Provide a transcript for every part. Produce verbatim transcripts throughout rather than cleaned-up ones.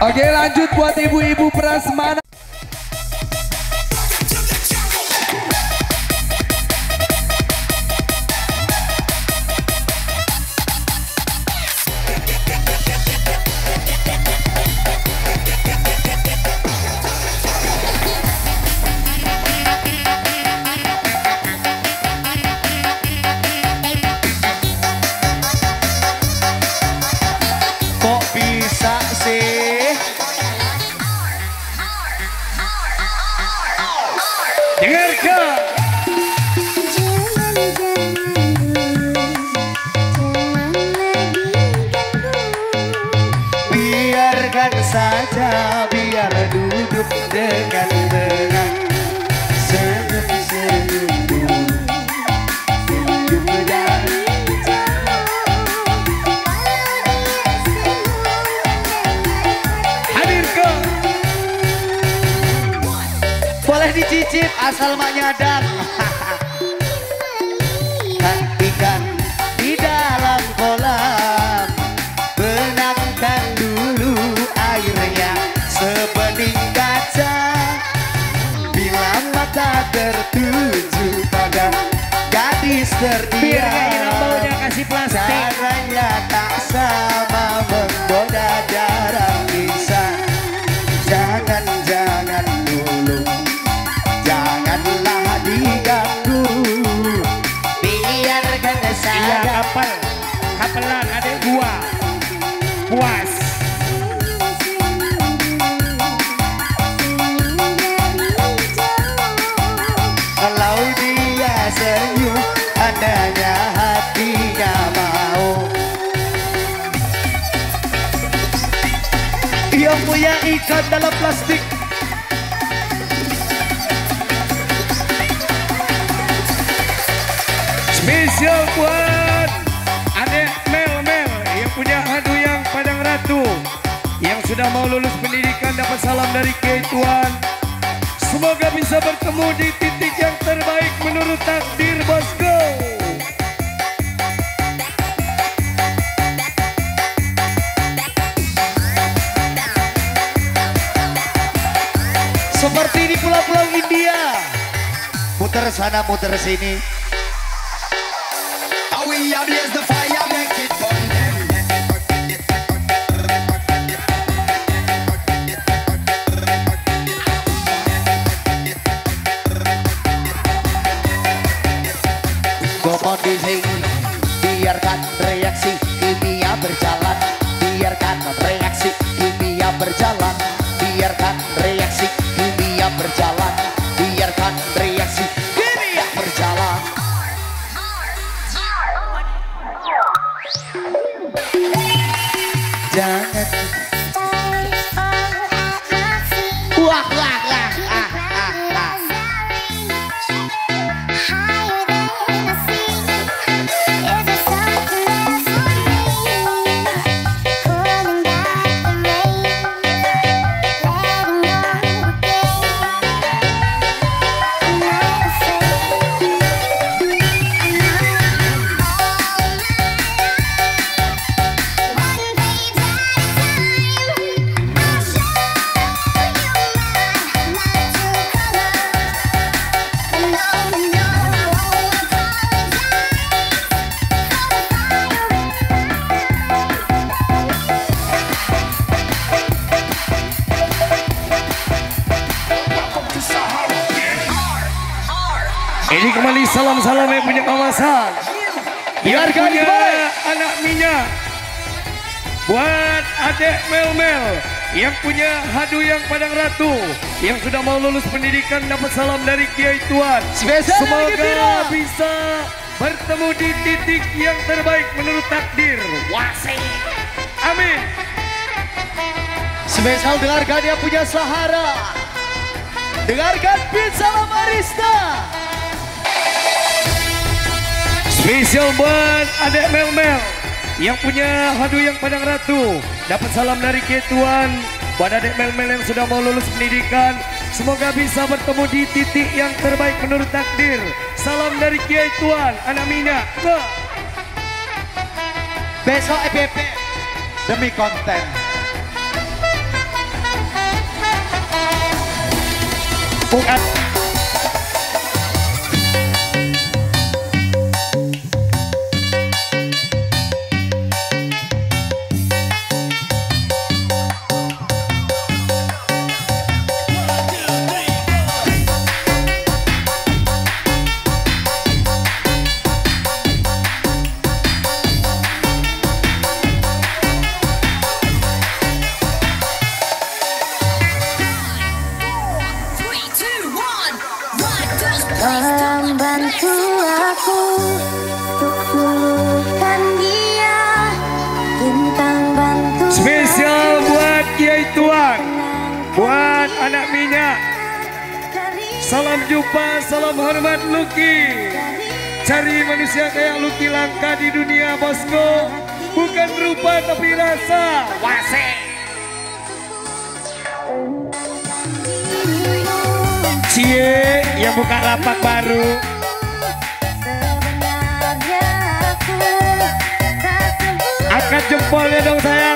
Oke, lanjut buat ibu-ibu prasmanan. Kok bisa sih? Dengarkan. Biarkan saja, biar duduk dengan tenang. Senyum-senyum senyum dari Hadirkan. boleh dicicip asal mak nyadar. Ikan di dalam kolam, benangkan dulu airnya sebening kaca. Bila mata tertuju pada gadis terdiam, Biar gak hilang baunya, kasih plastik. caranya tak sama menggoda jarang bisa. Jangan-jangan dulu, janganlah diganggu. Biarkan Iya, saya kapal. Kapelan adek gua. Puas. kalau dia senyum, adanya hatinya mau. Yang punya ikan dalam plastik. Spesial buat adek Mel-Mel yang punya hadu yang Padang Ratu, yang sudah mau lulus pendidikan dapat salam dari Kiai Tuan. Semoga bisa bertemu di titik yang terbaik menurut takdir, bosku. Seperti di pulau-pulau India, muter sana muter sini. Gomong di sini, biarkan reaksi kimia berjalan. Biarkan reaksi kimia berjalan. Biarkan reaksi kimia berjalan. Biarkan reaksi kimia berjalan. Jangan. Wah, wah, wah, ah, ah, ah. Ini kembali salam-salam yang punya kawasan, yang Biarkan punya kembali. anak minyak. Buat adek Mel-Mel yang punya hadu yang Padang Ratu, yang sudah mau lulus pendidikan dapat salam dari Kiai Tuan. Spesial dari Semoga Gembira. bisa bertemu di titik yang terbaik menurut takdir. Wasih. Amin. Spesial dengarkan yang punya Sahara. Dengarkan Beat Salam Arista. Spesial buat adek Mel-Mel yang punya hadu yang Padang Ratu, dapat salam dari Kiai Tuan. Buat adek Mel-Mel yang sudah mau lulus pendidikan, semoga bisa bertemu di titik yang terbaik menurut takdir. Salam dari Kiai Tuan, anak minyak. Ke. Besok E P P demi konten. Bukan. Tolong bantu aku untuk luluhkan dia, bintang bantu. Spesial buat Kiai Tuan, buat anak minyak. Salam jumpa, salam hormat Lucky. Cari manusia kayak Lucky langka di dunia bosku. Bukan rupa tapi rasa. Wasek. Cie yang buka lapak baru. Angkat jempolnya dong sayang.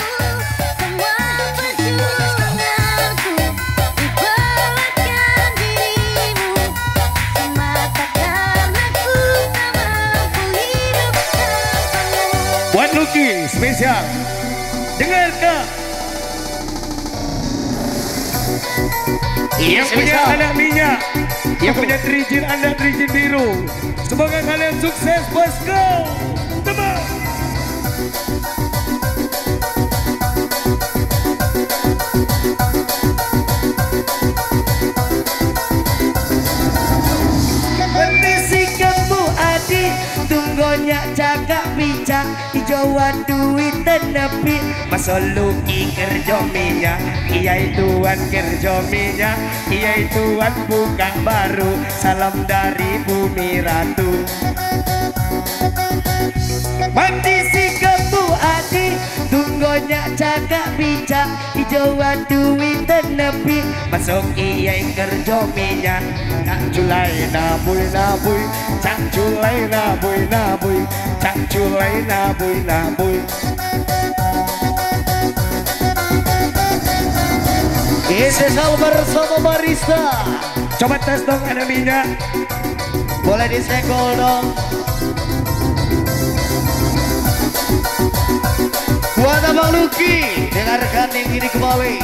Buat Lucky spesial. Dengarkan. Yang punya anak minyak, yang punya trijin anda trijin biru. Semoga kalian sukses bosku. Teman. Berisikanmu adik, tunggonya cakap bijak. Hijauan duit tenepi, masa Lucky kerja minyak. Kiai Tuan kerja minyak, Kiai Tuan buka baru. Salam dari Bumi Ratu. Mati si kebu adik, tunggonya cakap bijak. Hijauan duit tenepi, masuk Kiai kerja minyak. Cak culai nabuy nabuy, cak culai nabuy nabuy, cak culai nabuy nabuy. Spesial bersama barista. Coba tes dong anak minyak. Boleh disenggol dong. Buat Abang Lucky, dengarkan yang ini kembali.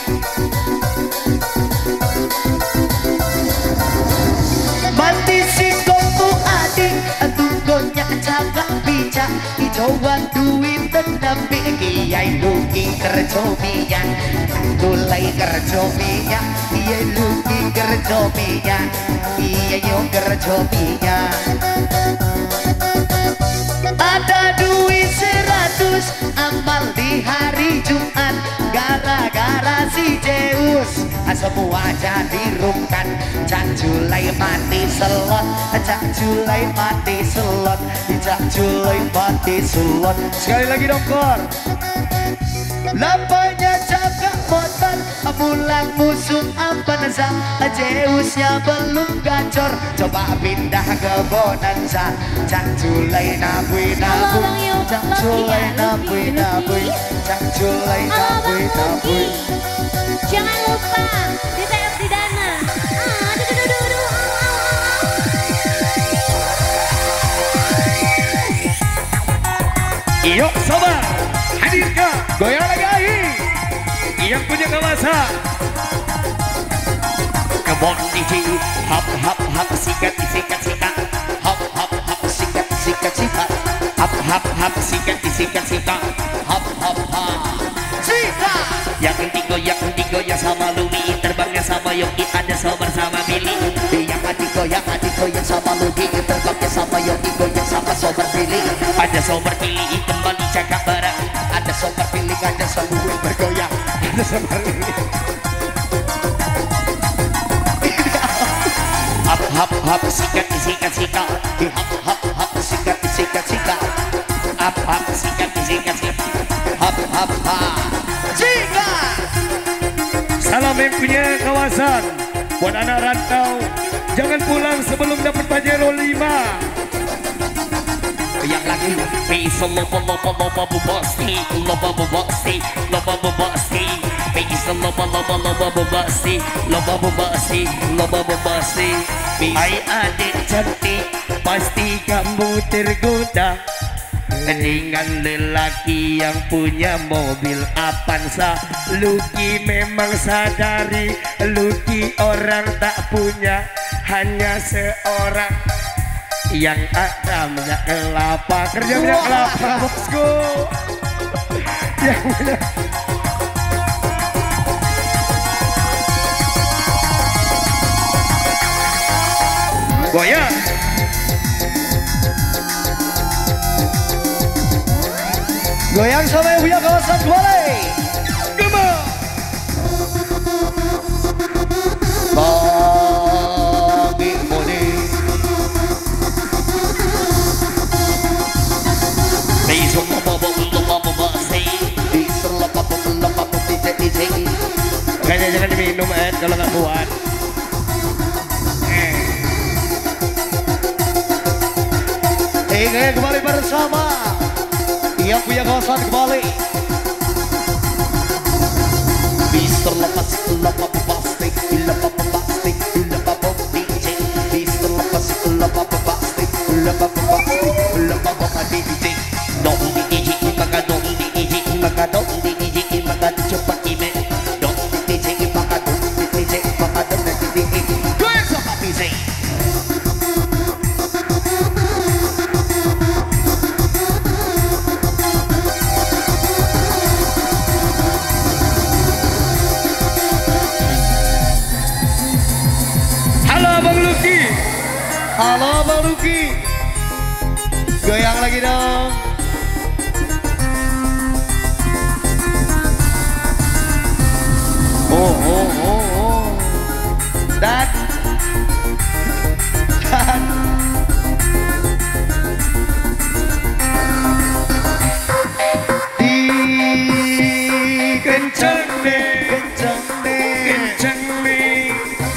Mati si kompu adik, tunggonya cakap bijak. Hijauan duit tenapi, Kiai Lucky kerja minyak. Tulai kerja minyak, Kiai Lucky kerja minyak. Kiai yo kerja minyak. Ada duit seratus amal di hari Jumat. Gara-gara si Zeus semua jadi rumkan. Cak Julai mati selot, Cak Julai mati selot, Cak Julai mati selot. Sekali lagi dong Kor. Lampanya cakap motor, pulang musuh apa nasa. Zeusnya belum gacor, coba pindah ke Bonanza. Cak Julai nabui nabui, Cak Julai nabui nabui, Cak Julai nabui nabui. Jangan lupa di T F di Dana. Ah, duh, duh, duh, duh, duh. Yuk sabar, hadirkan goyang lagi. Yang punya kawasan. Kebon D J, hap hap hap sikat sikat sikat, hap hap hap sikat sikat sikat, hap hap hap sikat sikat sikat, hap hap hap sikat. Yang digoyang digoyang sama Lumi, terbangnya sama Yogi, ada sobar sama Billy. Yang digoyang digoyang sama Lumi, terbangnya sama Yogi, goyang sama sobar Billy. Ada sobar Billy kembali cakap barang, ada sobar Billy ada sobar bergoyang, ada sobar Billy. Hap hap hap sikat sikat sikat, hap hap hap sikat sikat sikat, hap hap sikat sikat sikat, hap hap hap sikat. Salam yang punya kawasan, buat anak rantau, jangan pulang sebelum dapat Pajero lima. Yang lagi, peace loba loba loba bubasti, loba bubasti, loba bubasti, peace bisa loba loba loba bombastik, loba bombastik, loba bombastik. Hai adik cantik, pasti kamu tergoda dengan lelaki yang punya mobil Avanza. Lucky memang sadari, Lucky orang tak punya, hanya seorang yang ada minyak kelapa. Kerja minyak kelapa bosku. Yang punya goyang. Goyang sama yang punya kawasan kembali. Gema. Bagi moni. Besok apa apa apa basi. Besok apa apa apa apa DJ DJ. Kayaknya jangan diminum Ed kalau nggak kuat. Ingin kembali bersama yang punya kawasan kembali. Mister lepas lepas plastik, lepas plastik, lepas D J. Mister lepas lepas plastik, lepas plastik, lepas D J. Dong D J maka dong D J maka dong D J maka cepat ime. Dong D J maka dong D J maka dong D J. Gue sama D J. Halo Bang Lucky, goyang lagi dong. Oh oh oh oh. Dan dan di kenceng deh, kenceng deh, kenceng deh.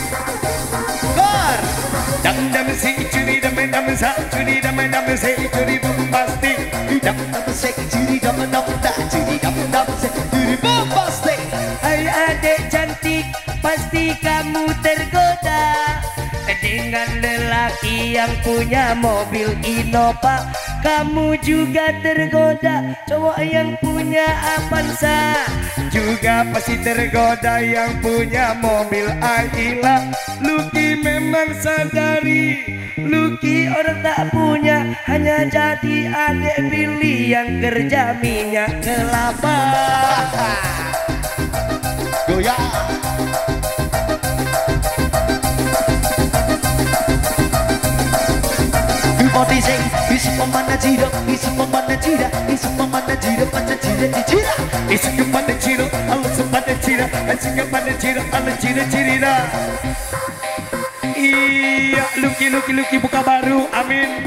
Bar. Dam dam si curi dam dam sa curi dam dam si curi bombastik. Dam dam si curi dam dam da curi dam dam si curi bombastik. Hai adik cantik, pasti kamu tergoda dengan lelaki yang punya mobil Innova. Kamu juga tergoda cowok yang punya Avanza. Juga pasti tergoda yang punya mobil Ayla. Lucky memang sadari, Lucky orang tak punya, hanya jadi adik Billy yang kerja minyak kelapa. goyang. Body say, isu pemana jira, isu pemana jira, isu pemana jira, pada jira jira. Isu kepada ciro, Allah sepada cira, isu kepada ciro, Allah cira cira. Iya, Lucky Lucky Lucky buka baru, amin.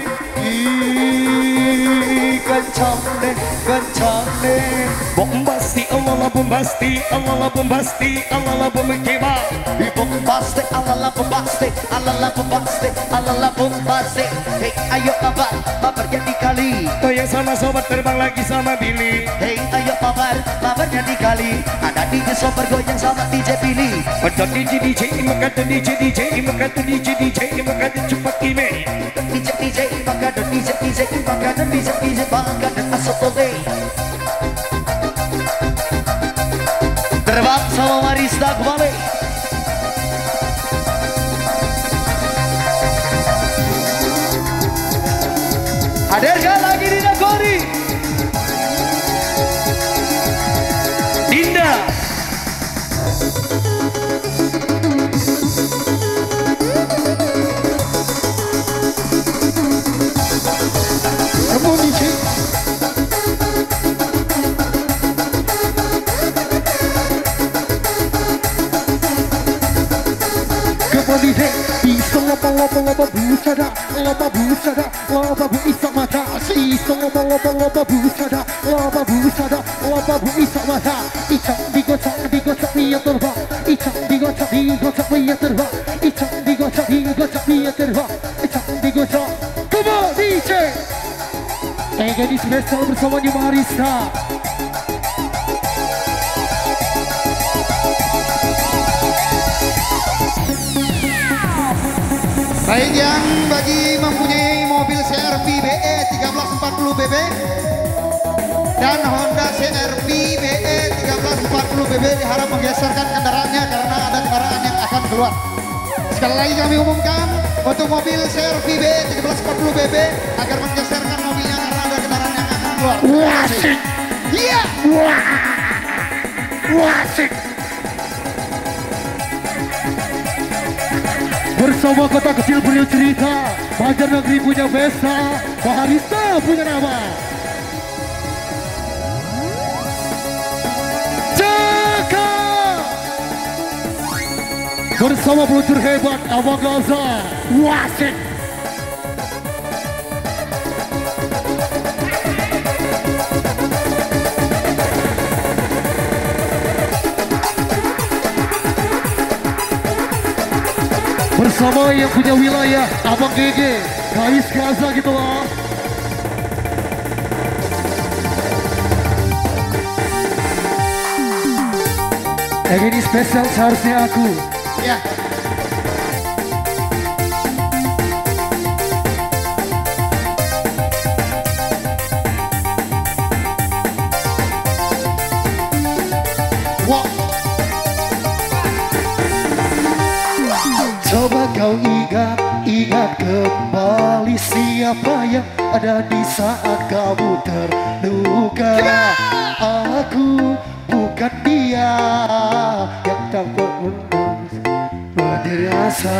Ih, kencang deh, kencang deh. Bombasti, Allah lah bombasti, Allah lah bombasti, Allah lah bombekema. Bombastic, Allah lah bombastic, Allah lah bombastic, Allah lah bombastic. Hey, ayo kabar, kabarnya dikali. Goyang sama sobat terbang lagi sama Billy. Hey, ayo kabar, kabarnya dikali. Ada D J sobat goyang sama D J Billy. Ada D J D J, imakata D J D J, imakata D J D J, imakata cepat ime. D J D J, imakata D J D J, imakata D J D J, imakata asal tole. Terbang sama Marista kembali. Hadirkan lagi Dinda Kori. Dinda. Kamu D J. Kamu D J. Bisa loba loba loba busada, loba busada, loba bu isa mata. Bisa loba loba loba busada, loba busada, loba bu isa mata. Icang digocak digocak dia terbang, icang digocak digocak dia terbang, icang digocak digocak dia terbang, icang digocak. Kamu D J. Kayak di spesial bersama Marista. Baik, yang bagi mempunyai mobil C R V B E tiga belas empat puluh B B dan Honda C R V B E tiga belas empat puluh B B diharap menggeserkan kendaraannya karena ada kendaraan yang akan keluar. Sekali lagi kami umumkan untuk mobil C R V B E tiga belas empat puluh B B agar menggeserkan mobilnya karena ada kendaraan yang akan keluar. Wasik. Iya. Wah. Wasik. Bersama kota kecil punya cerita, Banjarnegeri punya pesta, Baharista punya nama. Jaka bersama peluncur hebat Abang Gaza, Wasik. Bersama yang punya wilayah Abang G G, Kais Gaza gitu loh. Yang ini spesial seharusnya aku. Ya. Wow. Coba kau ingat, ingat kembali siapa yang ada di saat kamu terluka. Aku bukan dia yang dapat menangis berasa.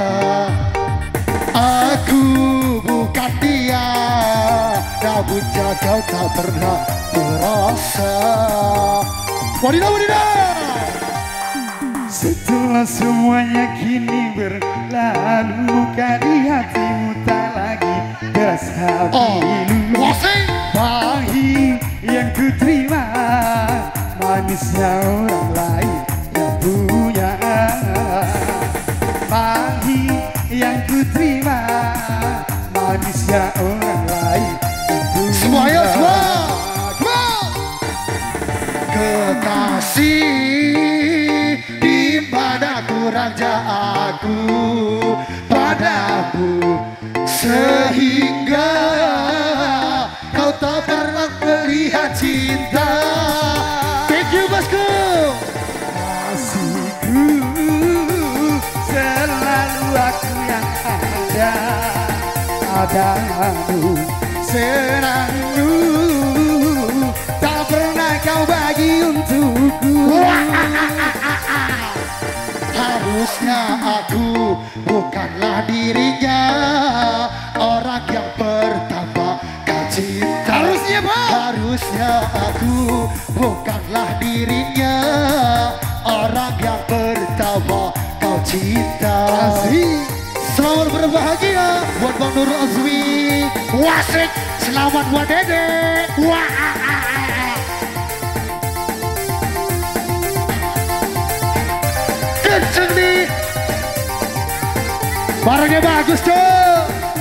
Aku bukan dia, namun kau tak pernah merasa. Wadidaw, wadidaw. Setelah semuanya kini berlalu, luka di hatimu tak lagi terasa pilu. Pahit yang ku terima, manisnya orang lain yang punya. Pahit yang ku terima, manisnya orang lain yang punya. Semuanya semua, kekasih, di mana kurangnya aku padamu sehingga kau tak pernah melihat cinta. Thank you bosku. Kasihku selalu aku yang ada padamu, senangmu tak pernah kau bagi untukku. Harusnya aku bukanlah dirinya, orang yang pertama kau cinta. Harusnya Pak. Harusnya aku bukanlah dirinya, orang yang pertama kau cinta. Selamat berbahagia buat Bang Nur Azmi, Wasik. Selamat buat Dede. Wah. Kenceng nih, barangnya bagus tuh.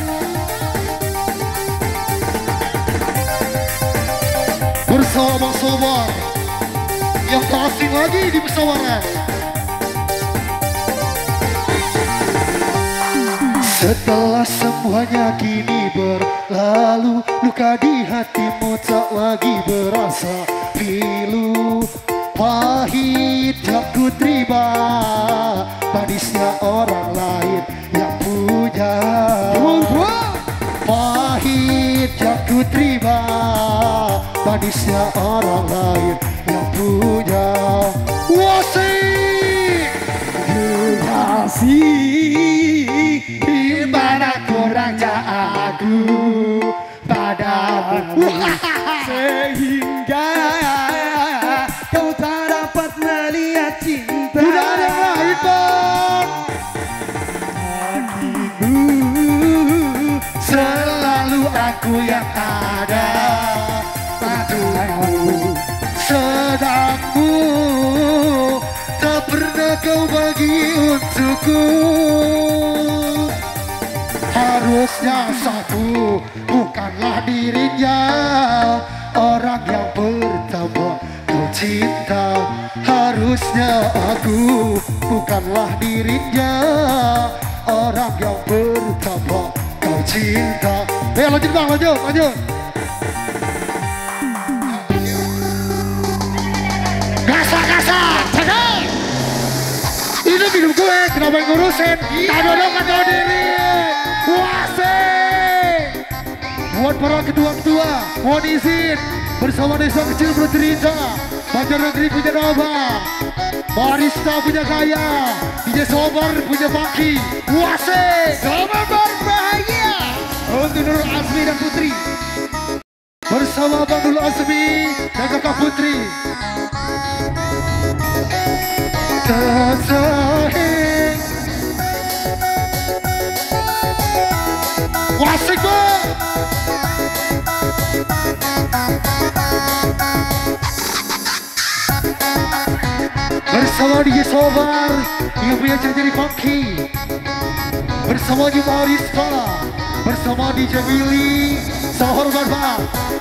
Bersama sobat yang tak asing lagi di musyawarah. Setelah semuanya kini berlalu, luka di hatimu tak lagi berasa pilu. Pahit yang ku terima, manisnya orang lain yang punya. Pahit yang ku terima, manisnya orang lain yang punya. Wasik. Kasih, di mana kurangnya aku padamu sehingga kau tak dapat melihat cinta. Udah ada yang lain Bang. Hatimu Selalu aku yang ada padamu, sedangmu tak pernah kau bagi untukku. Harusnya aku bukanlah dirinya, orang yang pertama kau cinta. Harusnya aku bukanlah dirinya, orang yang pertama kau cinta. Eh lanjut bang, lanjut, lanjut. Gasa-gasa, cekal. Ini minum gue, kenapa yang ngurusin? Kado dong, kado diri. Wasik. Buat para ketua-ketua, mohon izin bersama desa kecil bercerita. Banjar Negeri punya nama, Barista punya gaya, D J Sobar punya baki. Wasik. Sobar berbahaya. Untuk Nur Azmi dan Putri. Bersama Bang Nur Azmi dan Kakak Putri. Tersahing. Wasik bang. Bersama D J Sobar yang punya jadi funky. Bersama New Barista. Bersama D J Willy. Sama hormat bang.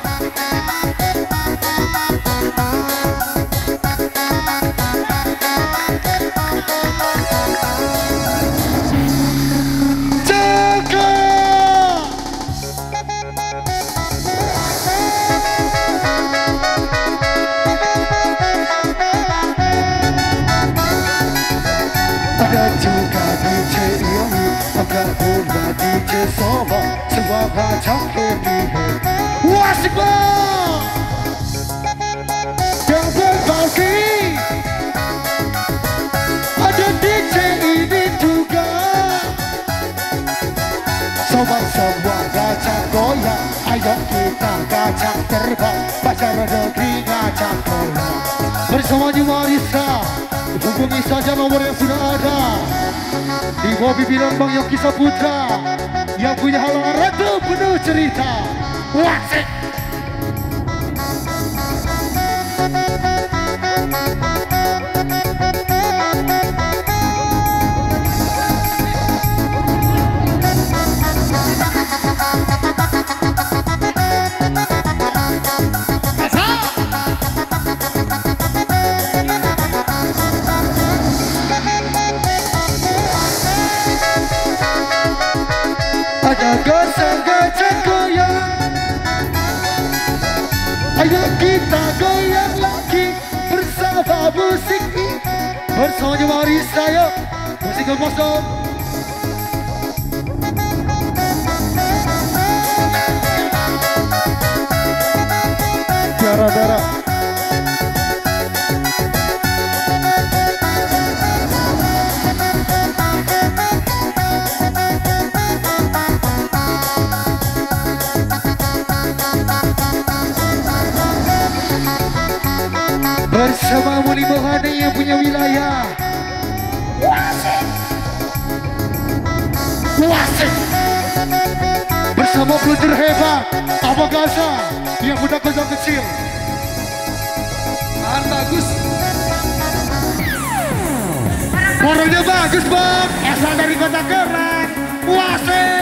Ada juga D J Yoni, ada pula D J Soba, semua macam happy. Wasik bang, yang berbagi. Ada D J ini juga. Sobat semua ngajak goyang, ayo kita ngajak terbang. Banjar Negeri ngajak goyang. Bersama New Barista. Hubungi saja nomor yang sudah ada di bawah pimpinan Bang Yogi Saputra yang punya halangan ratu penuh cerita. Wasik. Ada gosong-gosong goyang. Ayo kita goyang lagi bersama musik ini. Bersama New Barista yuk. Musik lepas dong. Biara-biara. Bersama Muli Mohane yang punya wilayah. Wasik. Wasik. Bersama peluntur hebat Abang Gaza yang muda kosong kecil. Bahan bagus. Warnanya bagus bang, asal dari kota Keren. Wasik.